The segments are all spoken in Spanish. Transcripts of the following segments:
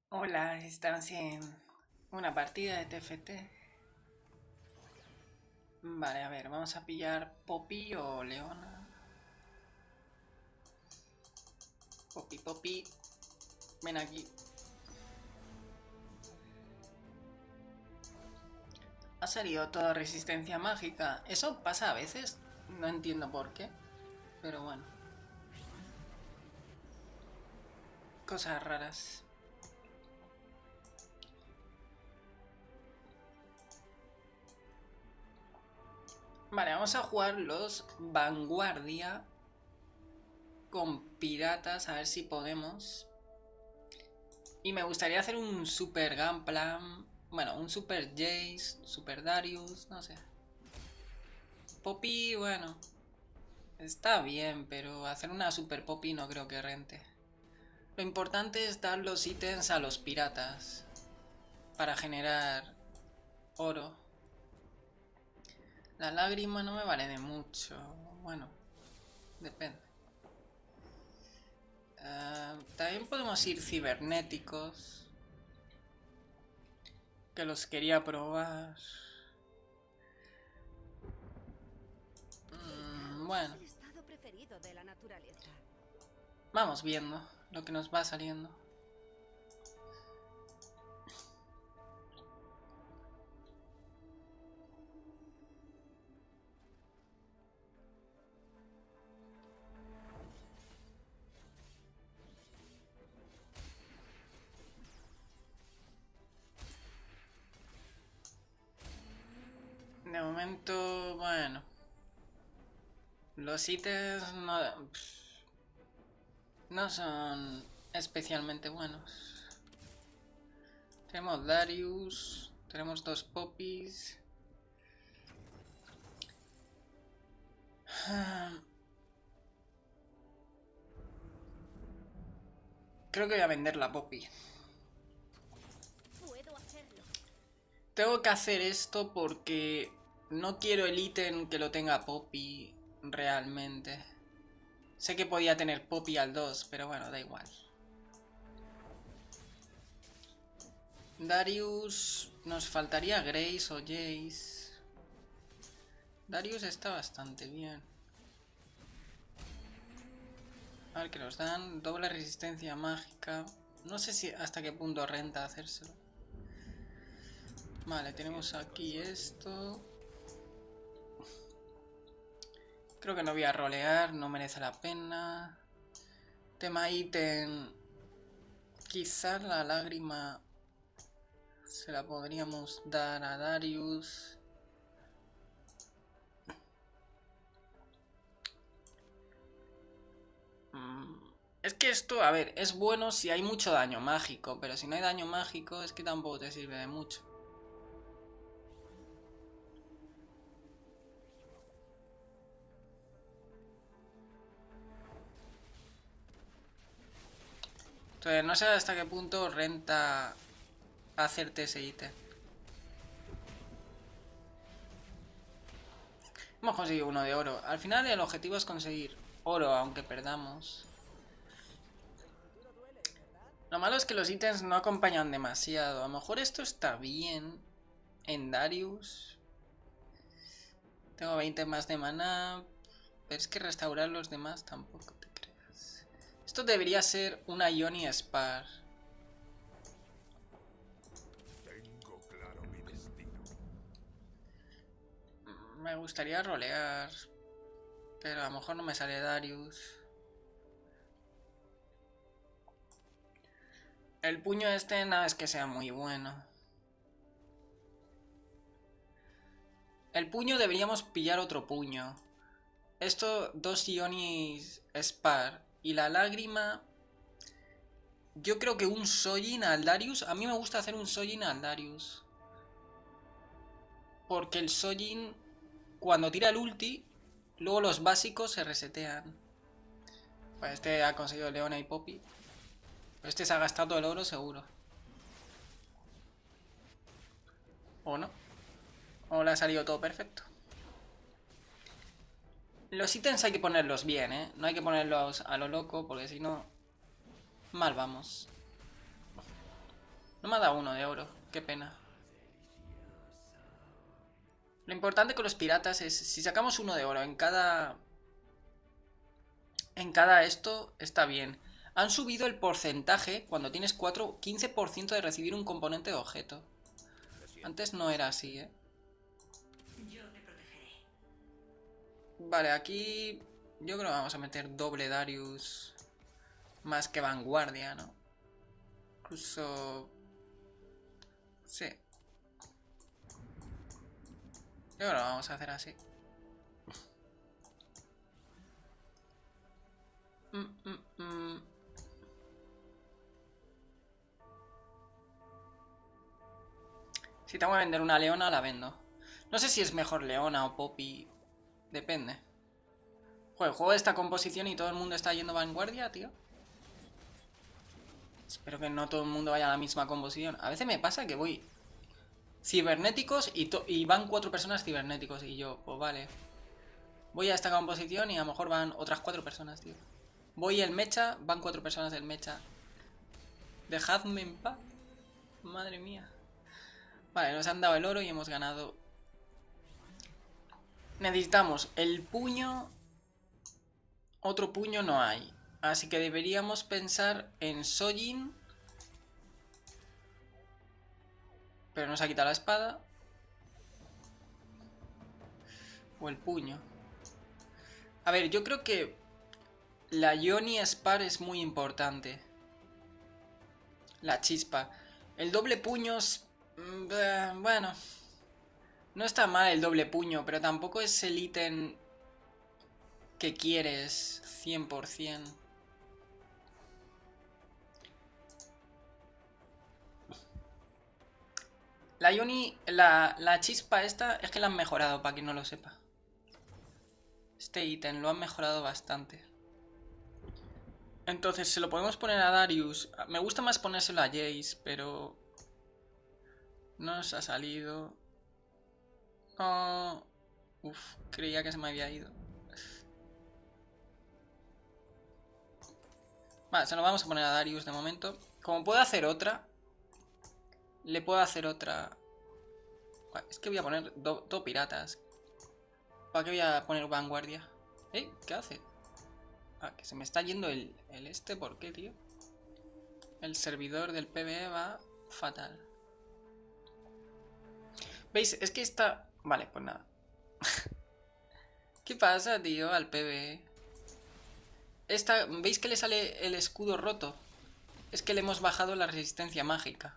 Hola, estamos en una partida de TFT. Vale, a ver, vamos a pillar Poppy o Leona. Poppy, ven aquí. Ha salido toda resistencia mágica. Eso pasa a veces, no entiendo por qué, pero bueno. Cosas raras. Vale, vamos a jugar los Vanguardia con piratas, a ver si podemos. Y me gustaría hacer un Super Gunplan. Bueno, un Super Jace, Super Darius, no sé. Poppy, bueno, está bien, pero hacer una Super Poppy no creo que rente. Lo importante es dar los ítems a los piratas para generar oro. La lágrima no me vale de mucho. Bueno, depende. También podemos ir cibernéticos, que los quería probar. Bueno, Es el estado preferido de la naturaleza. vamos viendo lo que nos va saliendo. De momento, bueno, los ítems no son especialmente buenos. Tenemos Darius, tenemos dos Poppies. Creo que voy a vender la Poppy. Puedo hacerlo. Tengo que hacer esto porque no quiero el ítem que lo tenga Poppy realmente. Sé que podía tener Poppy al 2, pero bueno, da igual. Darius, nos faltaría Grace o Jace. Darius está bastante bien. A ver qué nos dan. Doble resistencia mágica. No sé si hasta qué punto renta hacérselo. Vale, tenemos aquí esto. Creo que no voy a rolear, no merece la pena. Tema ítem. Quizás la lágrima se la podríamos dar a Darius. Es que esto, a ver, es bueno si hay mucho daño mágico, pero si no hay daño mágico es que tampoco te sirve de mucho. Entonces no sé hasta qué punto renta hacerte ese ítem. Hemos conseguido uno de oro. Al final el objetivo es conseguir oro, aunque perdamos. Lo malo es que los ítems no acompañan demasiado. A lo mejor esto está bien en Darius. Tengo 20 más de maná. Pero es que restaurar los demás tampoco te creas. Esto debería ser una Ioni Spar. Tengo claro mi destino. Me gustaría rolear. Pero a lo mejor no me sale Darius. El puño este no es que sea muy bueno. El puño deberíamos pillar otro puño. Esto, dos Ionis Spar. Y la lágrima. Yo creo que un Sojin al Darius. A mí me gusta hacer un Sojin al Darius. Porque el Sojin, cuando tira el ulti, luego los básicos se resetean. Pues este ha conseguido Leona y Poppy. Este se ha gastado el oro seguro. ¿O no? ¿O le ha salido todo perfecto? Los ítems hay que ponerlos bien, ¿eh? No hay que ponerlos a lo loco porque si no... mal vamos. No me ha dado 1 de oro. Qué pena. Lo importante con los piratas es... Si sacamos 1 de oro en cada... En cada esto, está bien. Han subido el porcentaje cuando tienes 4... 15% de recibir un componente de objeto. Antes no era así, ¿eh? Vale, aquí... Yo creo que vamos a meter doble Darius... Más que vanguardia, ¿no? Incluso... Sí. Yo creo que lo vamos a hacer así. Si tengo que vender una leona, la vendo. No sé si es mejor leona o Poppy. Depende. Joder, juego esta composición y todo el mundo está yendo vanguardia, tío. Espero que no todo el mundo vaya a la misma composición. A veces me pasa que voy cibernéticos y van 4 personas cibernéticos. Y yo, pues vale. Voy a esta composición y a lo mejor van otras 4 personas, tío. Voy el mecha, van 4 personas del mecha. Dejadme en paz. Madre mía. Vale, nos han dado el oro y hemos ganado. Necesitamos el puño. Otro puño no hay. Así que deberíamos pensar en Sojin. Pero nos ha quitado la espada. O el puño. A ver, yo creo que la Yoni Spar es muy importante. La chispa. El doble puño es... Bueno. No está mal el doble puño, pero tampoco es el ítem que quieres 100%. La Yoni, la chispa esta, es que la han mejorado, para quien no lo sepa. Este ítem lo han mejorado bastante. Entonces, se lo podemos poner a Darius. Me gusta más ponérselo a Jace, pero... No nos ha salido. Oh. Uf, creía que se me había ido. Vale, se lo vamos a poner a Darius de momento. Como puedo hacer otra... Le puedo hacer otra... Es que voy a poner dos piratas. ¿Para qué voy a poner vanguardia? ¿Qué hace? Ah, que se me está yendo el este. ¿Por qué, tío? El servidor del PvE va fatal. ¿Veis? Es que está... Vale, pues nada. ¿Qué pasa, tío, al PvE? ¿Veis que le sale el escudo roto? Es que le hemos bajado la resistencia mágica.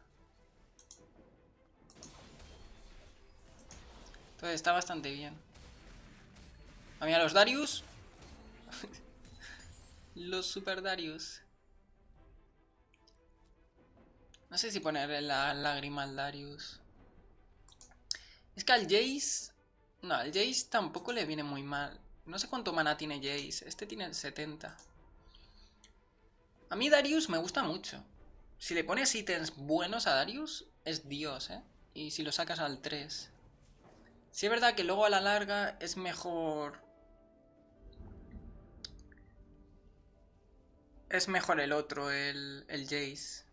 Entonces está bastante bien. A mí a los Darius. Los Super Darius. No sé si ponerle la lágrima al Darius. Es que al Jace... No, al Jace tampoco le viene muy mal. No sé cuánto mana tiene Jace. Este tiene 70. A mí Darius me gusta mucho. Si le pones ítems buenos a Darius, es Dios, ¿eh? Y si lo sacas al 3. Sí es verdad que luego a la larga es mejor... Es mejor el otro, el Jace.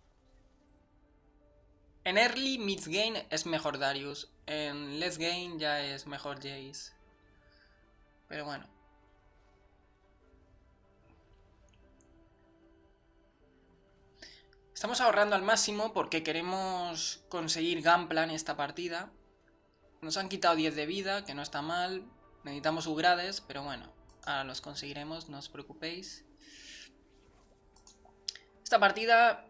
En early, mid game es mejor Darius. En late game ya es mejor Jace. Pero bueno. Estamos ahorrando al máximo porque queremos conseguir Gunplan esta partida. Nos han quitado 10 de vida, que no está mal. Necesitamos upgrades, pero bueno. Ahora los conseguiremos, no os preocupéis. Esta partida...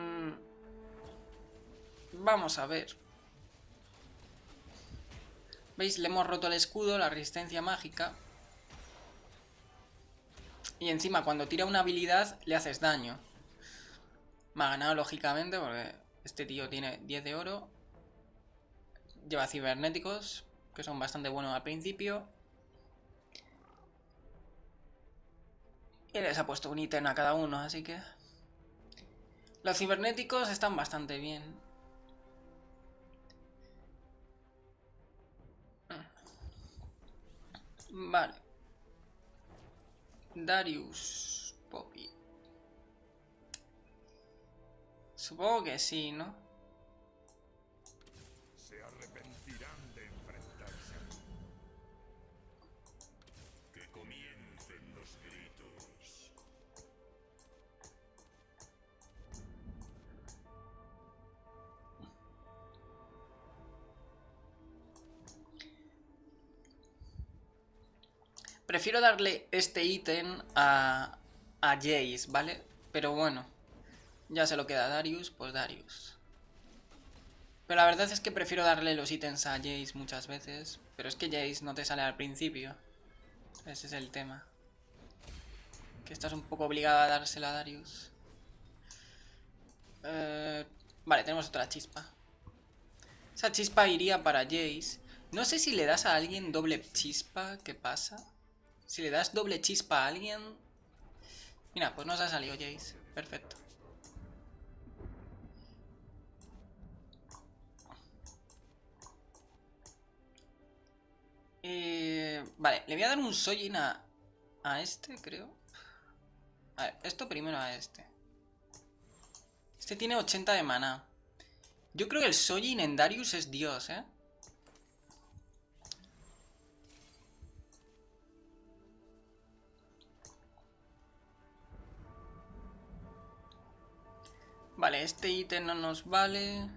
vamos a ver. ¿Veis? Le hemos roto el escudo, la resistencia mágica. Y encima cuando tira una habilidad le haces daño. Me ha ganado lógicamente porque este tío tiene 10 de oro. Lleva cibernéticos, que son bastante buenos al principio. Y les ha puesto un ítem a cada uno, así que... Los cibernéticos están bastante bien. Vale. Darius Poppy. Supongo que sí, ¿no? prefiero darle este ítem a Jace, ¿vale? Pero bueno, ya se lo queda a Darius, pues Darius. Pero la verdad es que prefiero darle los ítems a Jace muchas veces. Pero es que Jace no te sale al principio. Ese es el tema. Que estás un poco obligado a dársela a Darius. Vale, tenemos otra chispa. Esa chispa iría para Jace. No sé si le das a alguien doble chispa, ¿qué pasa? Si le das doble chispa a alguien... Mira, pues nos ha salido Jace. Perfecto. Vale, le voy a dar un Sojin a este, creo. A ver, esto primero a este. Este tiene 80 de maná. Yo creo que el Sojin en Darius es Dios, ¿eh? Vale, este ítem no nos vale.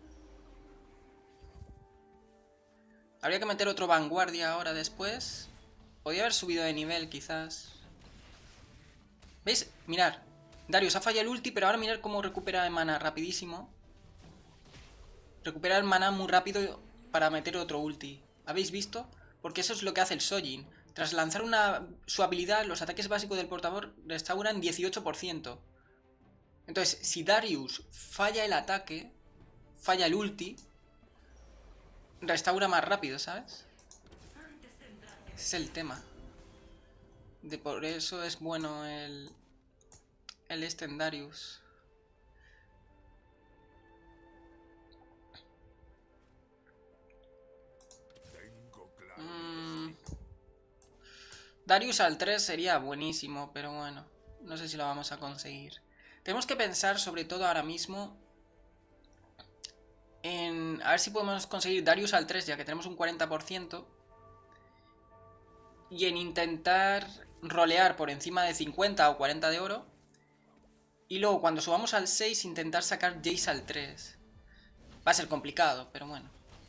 Habría que meter otro vanguardia ahora después. Podría haber subido de nivel, quizás. ¿Veis? Mirad. Darius ha fallado el ulti, pero ahora mirad cómo recupera el maná rapidísimo. Recupera el maná muy rápido para meter otro ulti. ¿Habéis visto? Porque eso es lo que hace el Sojin. Tras lanzar su habilidad, los ataques básicos del portador restauran 18%. Entonces, si Darius falla el ataque, falla el ulti, restaura más rápido, ¿sabes? Ese es el tema. Por eso es bueno el Darius. Darius al 3 sería buenísimo, pero bueno, no sé si lo vamos a conseguir. Tenemos que pensar sobre todo ahora mismo en a ver si podemos conseguir Darius al 3, ya que tenemos un 40%. Y en intentar rolear por encima de 50 o 40 de oro. Y luego cuando subamos al 6 intentar sacar Jace al 3. Va a ser complicado, pero bueno.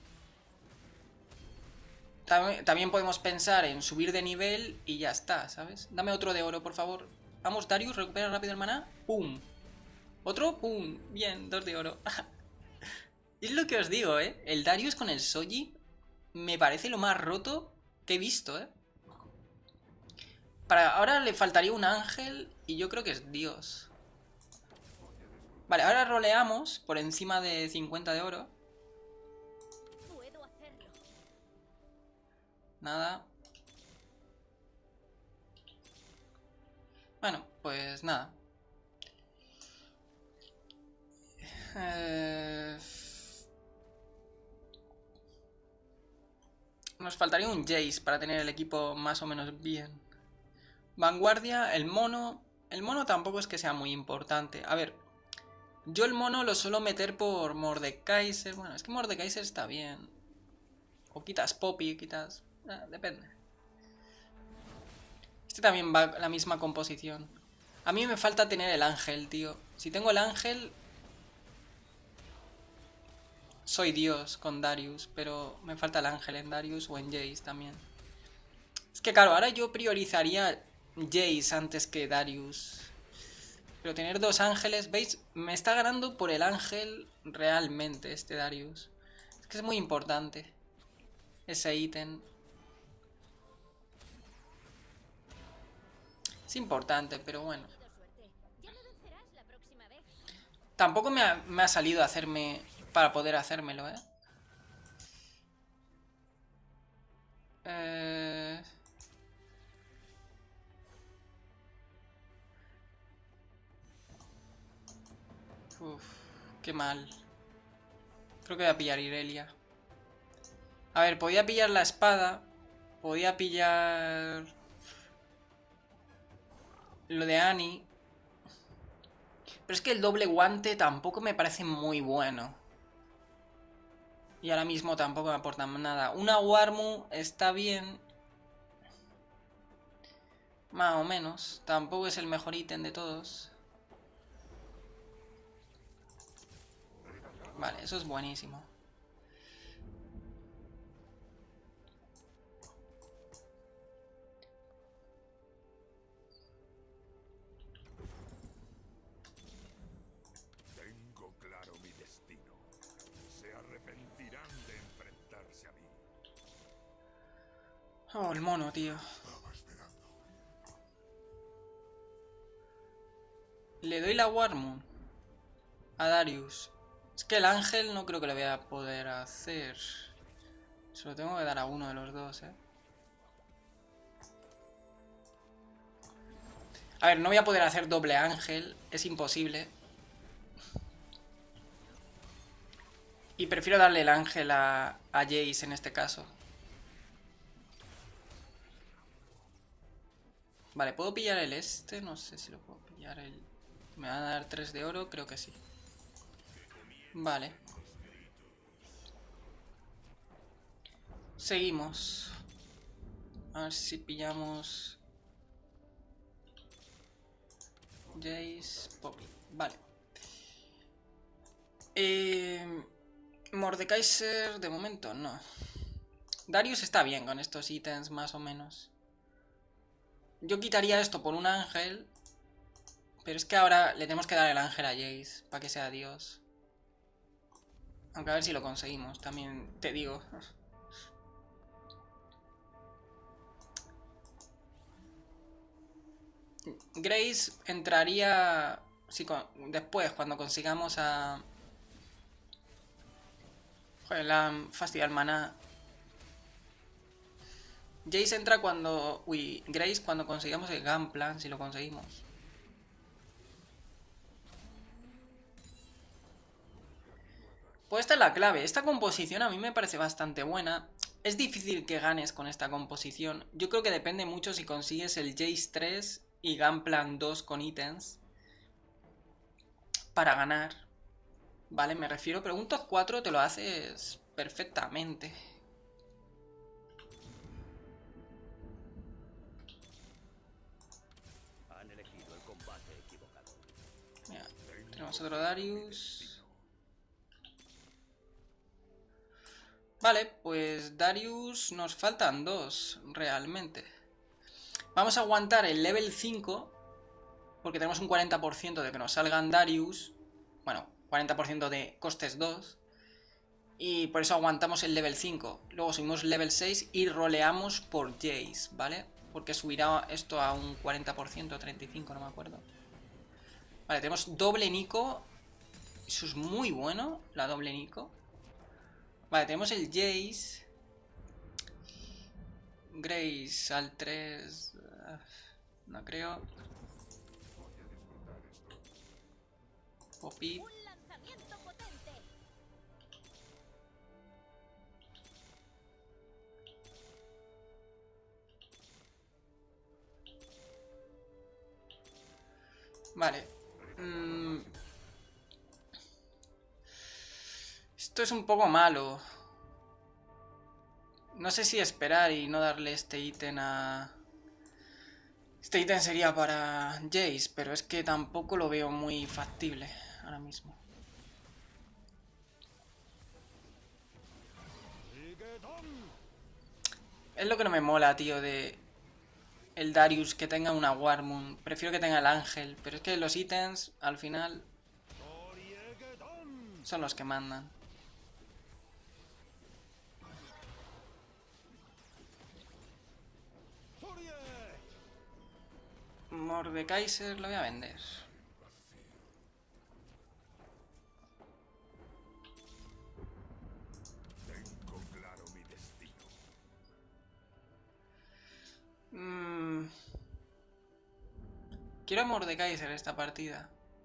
También podemos pensar en subir de nivel y ya está, ¿sabes? Dame otro de oro, por favor. Vamos, Darius, recupera rápido el maná. ¡Pum! ¿Otro? ¡Pum! Bien, 2 de oro. Es lo que os digo, ¿eh? El Darius con el Sojin me parece lo más roto que he visto, ¿eh? Ahora le faltaría un ángel y yo creo que es Dios. Vale, ahora roleamos por encima de 50 de oro. Puedo hacerlo. Nada. Bueno, pues nada. Nos faltaría un Jace para tener el equipo más o menos bien. Vanguardia, el mono... El mono tampoco es que sea muy importante. A ver, yo el mono lo suelo meter por Mordekaiser. Bueno, es que Mordekaiser está bien. O quitas Poppy, quitas... depende. Este también va la misma composición. A mí me falta tener el ángel, tío. Si tengo el ángel... Soy Dios con Darius, pero me falta el ángel en Darius o en Jace también. Es que claro, ahora yo priorizaría Jace antes que Darius. Pero tener dos ángeles, ¿veis? Me está ganando por el ángel realmente este Darius. Es que es muy importante ese ítem. Es importante, pero bueno. Ya me vencerás la próxima vez. Tampoco me ha salido hacerme... para poder hacérmelo, ¿eh? Uf, qué mal. Creo que voy a pillar Irelia. A ver, podía pillar la espada. Podía pillar... lo de Annie. Pero es que el doble guante tampoco me parece muy bueno. Y ahora mismo tampoco me aporta nada. Una Warmu está bien. Más o menos. Tampoco es el mejor ítem de todos. Vale, eso es buenísimo. Oh, el mono, tío. Le doy la War Moon a Darius. Es que el ángel no creo que lo voy a poder hacer. Se lo tengo que dar a uno de los dos, eh. A ver, no voy a poder hacer doble ángel. Es imposible. Y prefiero darle el ángel a Jace en este caso. Vale, ¿puedo pillar el este? No sé si lo puedo pillar. ¿Me van a dar 3 de oro? Creo que sí. Vale. Seguimos. A ver si pillamos... Jace, Poppy. Vale. Mordekaiser, de momento, no. Darius está bien con estos ítems, más o menos. Yo quitaría esto por un ángel. Pero es que ahora le tenemos que dar el ángel a Jace para que sea Dios. Aunque a ver si lo conseguimos, también te digo. Grace entraría después, cuando consigamos a... Joder, la fastidia el maná. Jace entra cuando... Uy, Grace cuando consigamos el Gunplan, si lo conseguimos. Pues esta es la clave. Esta composición a mí me parece bastante buena. Es difícil que ganes con esta composición. Yo creo que depende mucho si consigues el Jace 3 y Gunplan 2 con ítems para ganar. Vale, me refiero, pero un top 4 te lo haces perfectamente. Han elegido el combate equivocado. Mira, tenemos otro Darius. Vale, pues Darius nos faltan 2, realmente. Vamos a aguantar el level 5, porque tenemos un 40% de que nos salgan Darius. Bueno, 40% de costes 2. Y por eso aguantamos el level 5. Luego subimos level 6 y roleamos por Jace, ¿vale? Porque subirá esto a un 40%, 35%, no me acuerdo. Vale, tenemos doble Nico. Eso es muy bueno, la doble Nico. Vale, tenemos el Jace. Grace al 3. No creo. Poppy. Un lanzamiento potente. Vale. Esto es un poco malo. No sé si esperar y no darle este ítem a... Este ítem sería para Jace, pero es que tampoco lo veo muy factible ahora mismo. Es lo que no me mola, tío, de... El Darius, que tenga una War Moon. Prefiero que tenga el ángel, pero es que los ítems, al final... Son los que mandan. Mordekaiser lo voy a vender. Tengo claro mi destino. Quiero a Mordekaiser esta partida.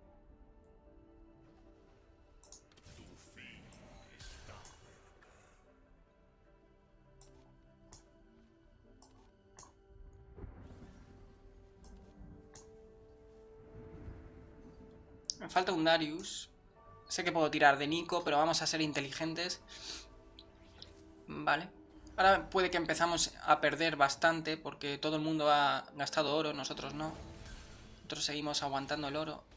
Me falta un Darius. Sé que puedo tirar de Nico, pero vamos a ser inteligentes. Vale. Ahora puede que empezamos a perder bastante porque todo el mundo ha gastado oro, nosotros no. Nosotros seguimos aguantando el oro.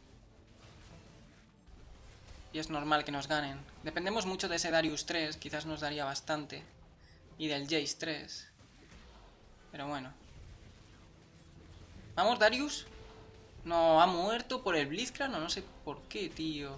Y es normal que nos ganen. Dependemos mucho de ese Darius 3, quizás nos daría bastante. Y del Jace 3. Pero bueno. ¿Vamos, Darius? No, ha muerto por el Blitzcrank o no sé por qué, tío.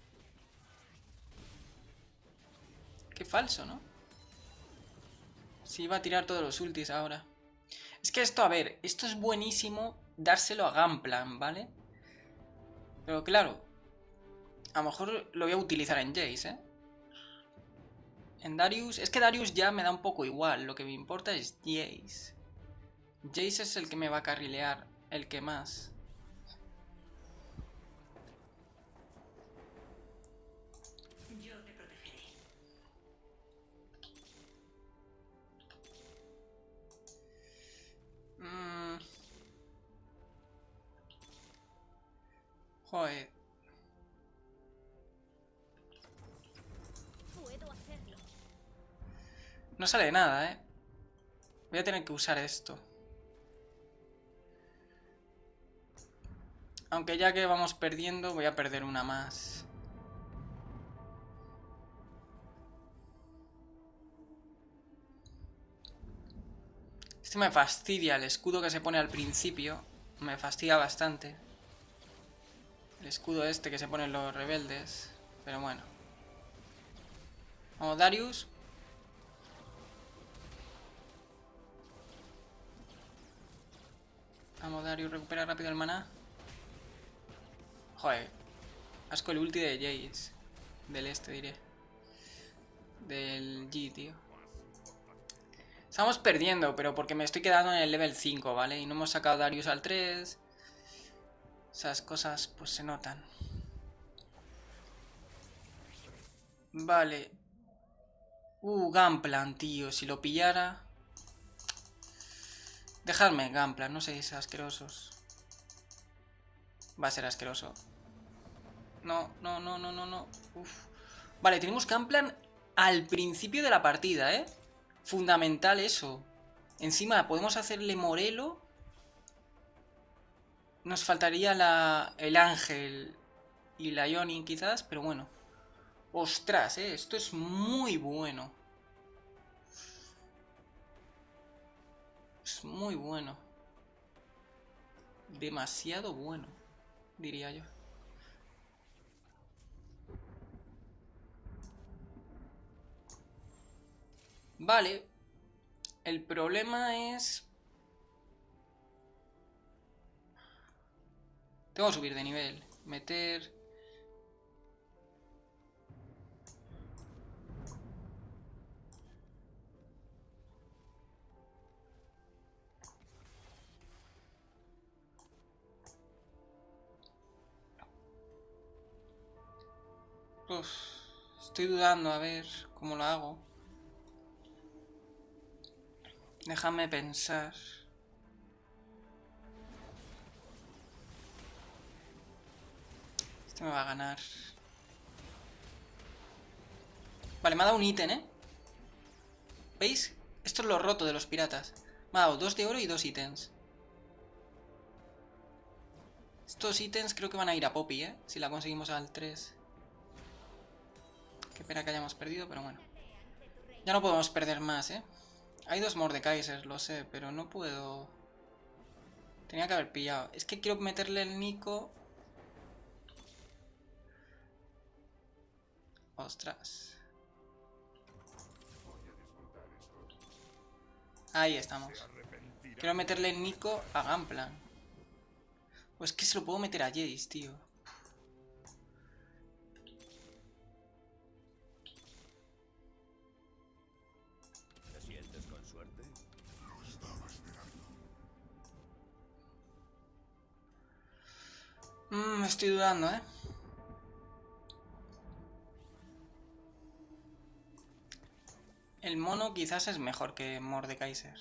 Qué falso, ¿no? Sí, va a tirar todos los ultis ahora. Es que esto, a ver, esto es buenísimo dárselo a Gunplan, ¿vale? Pero claro, a lo mejor lo voy a utilizar en Jace, ¿eh? En Darius... Es que Darius ya me da un poco igual. Lo que me importa es Jace. Jace es el que me va a carrilear. El que más. Yo te protegeré. Joder. Puedo hacerlo. No sale nada, ¿eh? Voy a tener que usar esto. Aunque ya que vamos perdiendo, voy a perder una más. Este me fastidia, el escudo que se pone al principio. Me fastidia bastante. El escudo este que se ponen los rebeldes. Pero bueno. Vamos, Darius. Vamos, Darius, recupera rápido el maná. Joder. Asco el ulti de Jace. Del este, diré. Del G, tío. Estamos perdiendo, pero porque me estoy quedando en el level 5, ¿vale? Y no hemos sacado Darius al 3. Esas cosas, pues se notan. Vale. Gunplan, tío. Si lo pillara... Dejadme Gunplan, no seáis asquerosos. Va a ser asqueroso. No, no, no, no, no, no. Uf. Vale, tenemos Gunplan al principio de la partida, ¿eh? Fundamental eso. Encima podemos hacerle Morelo. Nos faltaría el Ángel y la Ionin quizás, pero bueno. Ostras, esto es muy bueno. Es muy bueno. Demasiado bueno, diría yo. Vale. El problema es... Tengo que subir de nivel. Meter... Uf, estoy dudando a ver cómo lo hago. Déjame pensar. Este me va a ganar. Vale, me ha dado un ítem, ¿eh? ¿Veis? Esto es lo roto de los piratas. Me ha dado 2 de oro y 2 ítems. Estos ítems creo que van a ir a Poppy, ¿eh? Si la conseguimos al 3. Qué pena que hayamos perdido, pero bueno. Ya no podemos perder más, ¿eh? Hay 2 Mordekaisers, lo sé, pero no puedo... Tenía que haber pillado. Es que quiero meterle el Nico... Ostras. Ahí estamos. Quiero meterle el Nico a Gunplan. O es que se lo puedo meter a Jace, tío. ¿Te sientes con suerte? Estoy dudando, ¿eh? El mono quizás es mejor que Mordekaiser.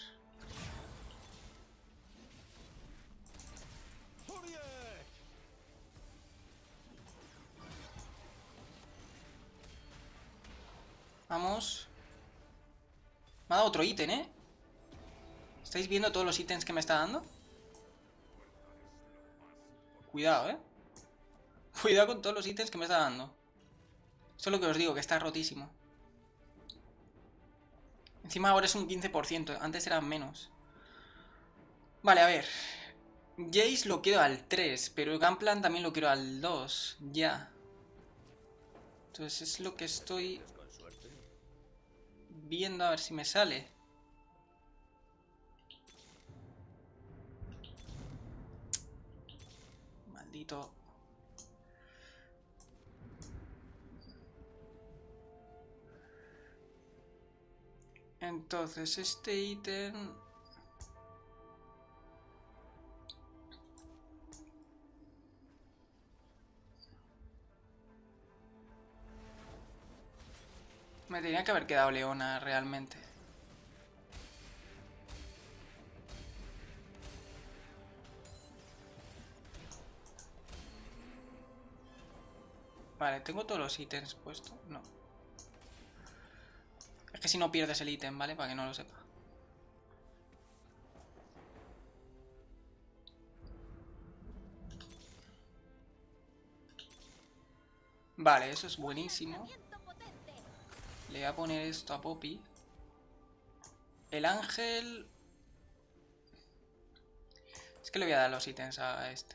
Vamos. Me ha dado otro ítem, ¿eh? ¿Estáis viendo todos los ítems que me está dando? Cuidado, ¿eh? Cuidado con todos los ítems que me está dando. Esto es lo que os digo, que está rotísimo. Encima ahora es un 15%, antes eran menos. Vale, a ver. Jace lo quiero al 3, pero Gunplan también lo quiero al 2, ya. Entonces es lo que estoy ¿Con suerte? viendo a ver si me sale. poquito. Entonces, este ítem... Me tenía que haber quedado Leona, realmente. Vale, ¿tengo todos los ítems puestos? No. Es que si no pierdes el ítem, ¿vale? Para que no lo sepa. Vale, eso es buenísimo. Lanzamiento potente. Le voy a poner esto a Poppy. El ángel... Es que le voy a dar los ítems a este.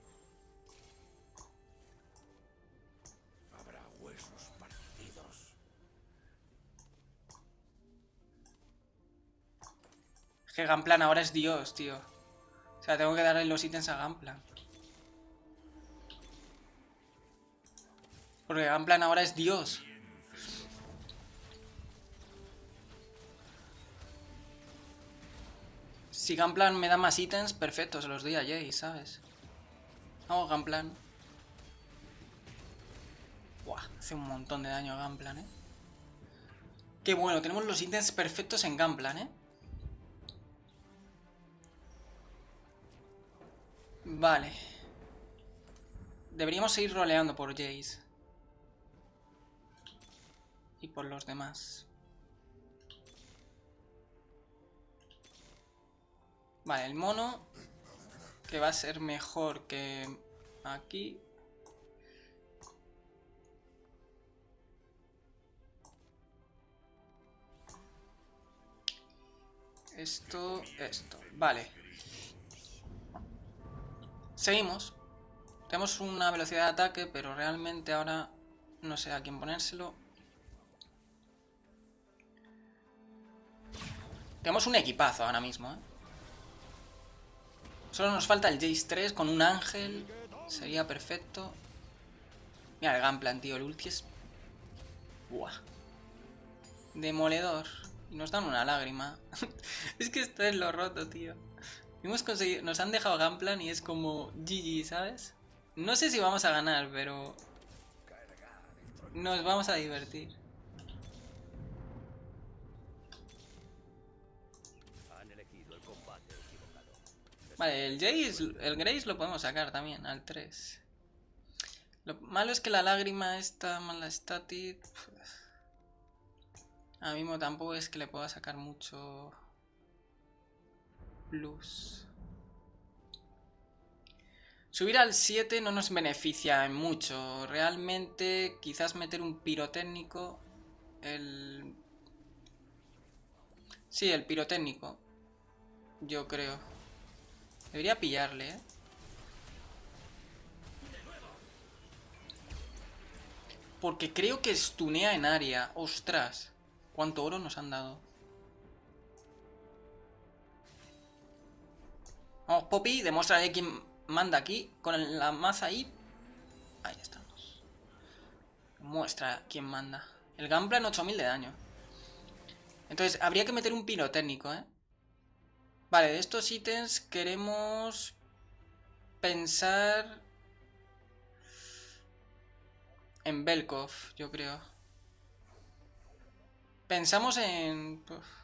Habrá huesos partidos. Es que Gunplan ahora es Dios, tío. O sea, tengo que darle los ítems a Gunplan. Porque Gunplan ahora es Dios. Si Gunplan me da más ítems, perfecto, se los doy a Jace, ¿sabes? Vamos, Gunplan. Buah, hace un montón de daño a Gunplan, ¿eh? Qué bueno, tenemos los ítems perfectos en Gunplan, ¿eh? Vale. Deberíamos seguir roleando por Jace. Y por los demás. Vale, el mono. Que va a ser mejor que aquí. Esto. Vale. Seguimos. Tenemos una velocidad de ataque, pero realmente ahora no sé a quién ponérselo. Tenemos un equipazo ahora mismo, ¿eh? Solo nos falta el Jace 3 con un ángel. Sería perfecto. Mira el Gunplan, tío. El ulti es... Buah. Demoledor. Y nos dan una lágrima. Es que esto es lo roto, tío. Hemos conseguido... Nos han dejado Gunplan y es como GG, ¿sabes? No sé si vamos a ganar, pero... Nos vamos a divertir. Han elegido el combate equivocado. Vale, el Grace lo podemos sacar también, al 3. Lo malo es que la lágrima esta, mala static... Ahora mismo tampoco es que le pueda sacar mucho... plus. Subir al 7 no nos beneficia en mucho. Realmente, quizás meter un pirotécnico... Sí, el pirotécnico. Yo creo. Debería pillarle, ¿eh? Porque creo que stunea en área. ¡Ostras! ¿Cuánto oro nos han dado? Vamos, Poppy, demuéstrale quién manda aquí. Con la maza ahí. Ahí estamos. Muestra quién manda. El Gunplan 8000 de daño. Entonces, habría que meter un pirotécnico, ¿eh? Vale, de estos ítems queremos pensar en Velkov, yo creo. Pensamos en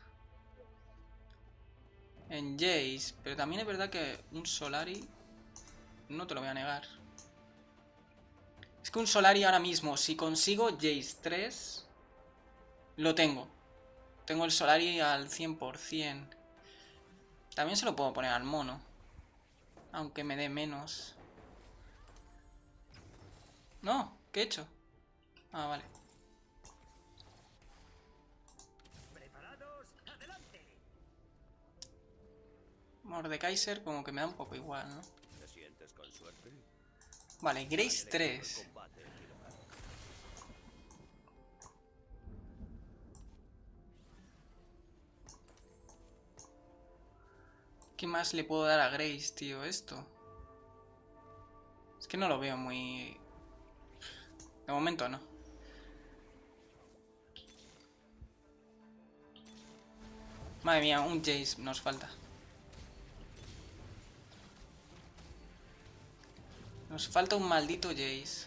Jace, pero también es verdad que un Solari no te lo voy a negar. Es que un Solari ahora mismo, si consigo Jace 3, lo tengo. Tengo el Solari al 100%. También se lo puedo poner al mono, aunque me dé menos. No, ¿qué he hecho? Ah, vale. ¡Preparados! ¡Adelante! Mordekaiser como que me da un poco igual, ¿no? ¿Te sientes con suerte? Vale, Grace Han elegido 3. el combate equivocado. ¿Qué más le puedo dar a Grace, tío? Esto. Es que no lo veo muy... De momento no. Madre mía, un Jace nos falta. Nos falta un maldito Jace.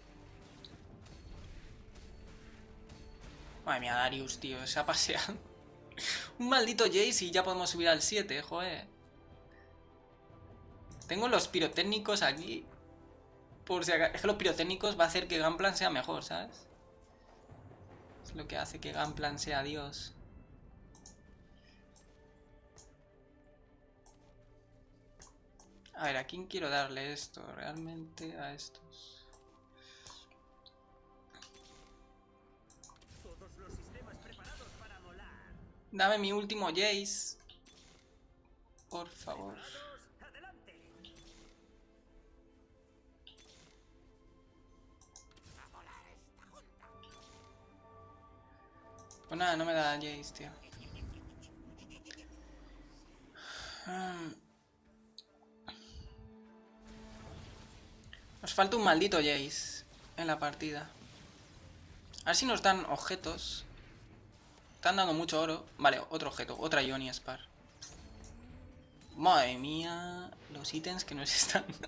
Madre mía, Darius, tío, se ha paseado. Un maldito Jace y ya podemos subir al 7, joder. Tengo los pirotécnicos aquí. Por si acaso. Es que los pirotécnicos va a hacer que Gunplan sea mejor, ¿sabes? Es lo que hace que Gunplan sea Dios. A ver, ¿a quién quiero darle esto? Realmente a estos. Todos los sistemas preparados para volar. Dame mi último Jace. Por favor. Preparados, adelante. Pues nada, no me da Jace, tío. Nos falta un maldito Jace en la partida. A ver si nos dan objetos. Están dando mucho oro. Vale, otro objeto, otra Ionia Spar. Madre mía, los ítems que nos están dando.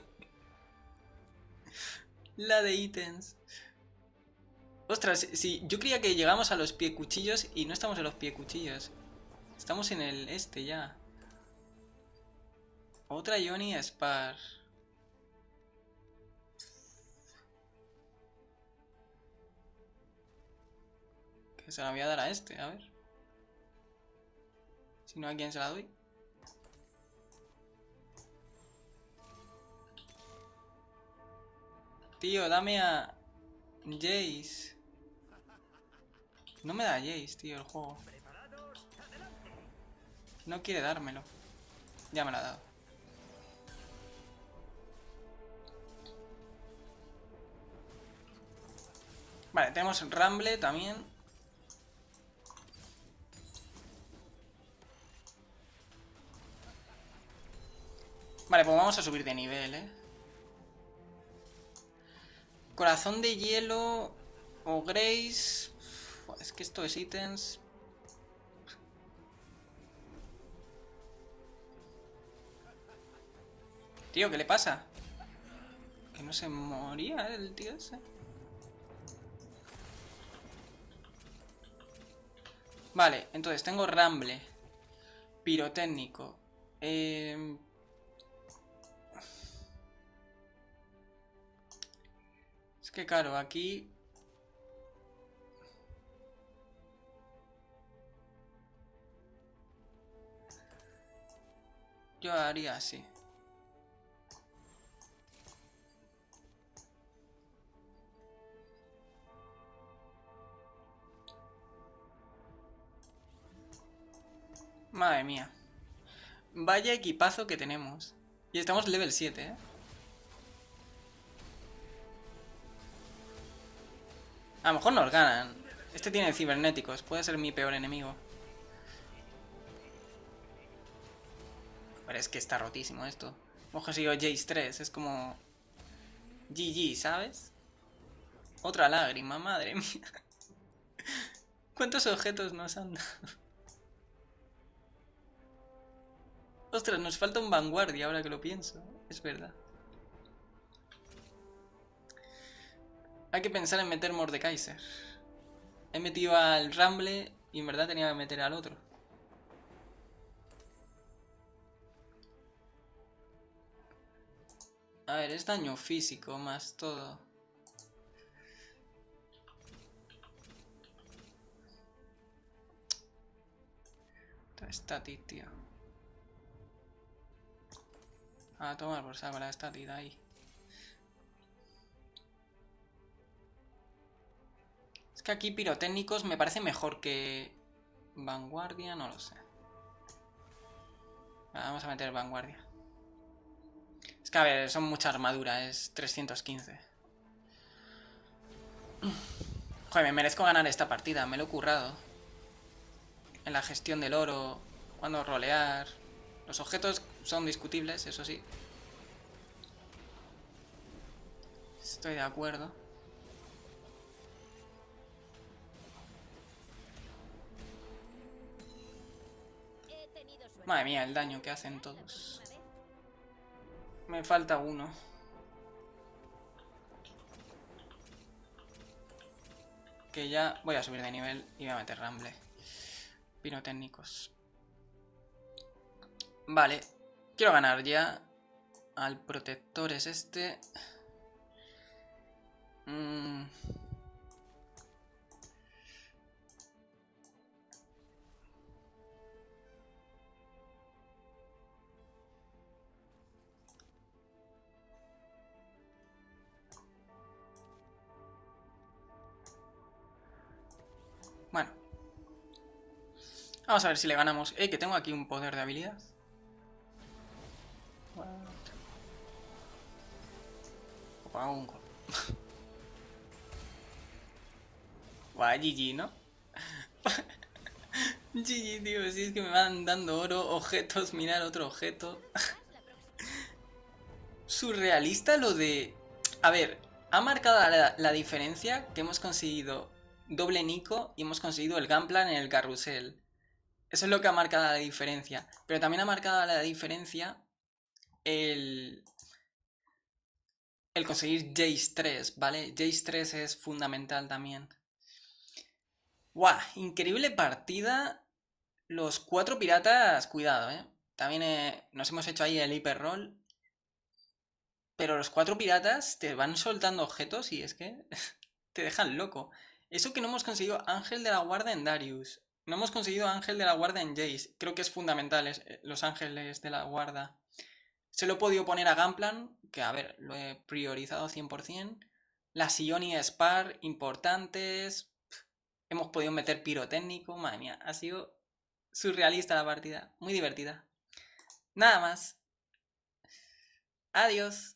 La de ítems. Ostras, sí, yo creía que llegamos a los piecuchillos y no estamos en los piecuchillos. Estamos en el este ya. Otra Ionia Spar. Que se la voy a dar a este, a ver. Si no, ¿a quién se la doy? Tío, dame a Jace. No me da Jace, tío, el juego. Preparados, adelante. No quiere dármelo. Ya me lo ha dado. Vale, tenemos Rumble también. Vale, pues vamos a subir de nivel, Corazón de hielo o Grace. Uf, es que esto es ítems. Tío, ¿qué le pasa? Que no se moría el tío ese. Vale, entonces tengo Rumble, pirotécnico. Es que claro, aquí... Yo haría así. Madre mía. Vaya equipazo que tenemos. Y estamos level 7, A lo mejor nos ganan. Este tiene cibernéticos. Puede ser mi peor enemigo. Pero es que está rotísimo esto. Hemos conseguido Jace 3. Es como... GG, ¿sabes? Otra lágrima, madre mía. ¿Cuántos objetos nos han dado? Ostras, nos falta un vanguardia ahora que lo pienso. Es verdad. Hay que pensar en meter Mordekaiser. He metido al Rumble y en verdad tenía que meter al otro. A ver, es daño físico más todo. Static, tío. A tomar por saco la Static ahí. Es que aquí pirotécnicos me parece mejor que vanguardia, no lo sé. Vamos a meter vanguardia. Es que a ver, son mucha armadura, es 315. Joder, me merezco ganar esta partida, me lo he currado. En la gestión del oro, cuando rolear. Los objetos son discutibles, eso sí. Estoy de acuerdo. He tenido suerte. Madre mía, el daño que hacen La todos. próxima vez. Me falta uno. Que ya voy a subir de nivel y voy a meter Ramble. Pirotécnicos. Vale. Quiero ganar ya. Al protector es este. Bueno. Vamos a ver si le ganamos. Que tengo aquí un poder de habilidad. What? Opa, un gol. Guau, GG, ¿no? GG, tío, si es que me van dando oro, objetos, mirar otro objeto. Surrealista lo de... A ver, ha marcado la diferencia que hemos conseguido doble Nico y hemos conseguido el Gunplan en el carrusel. Eso es lo que ha marcado la diferencia. Pero también ha marcado la diferencia el conseguir Jace 3, ¿vale? Jace 3 es fundamental también. ¡Guau! Increíble partida. Los 4 piratas, cuidado, ¿eh? También nos hemos hecho ahí el hiperroll. Pero los 4 piratas te van soltando objetos y es que te dejan loco. Eso que no hemos conseguido Ángel de la Guarda en Darius. No hemos conseguido Ángel de la Guarda en Jace. Creo que es fundamental los Ángeles de la Guarda. Se lo he podido poner a Gunplan, que a ver, lo he priorizado 100%. La Sionia Spar, importantes. Hemos podido meter pirotécnico. Madre mía, ha sido surrealista la partida. Muy divertida. Nada más. Adiós.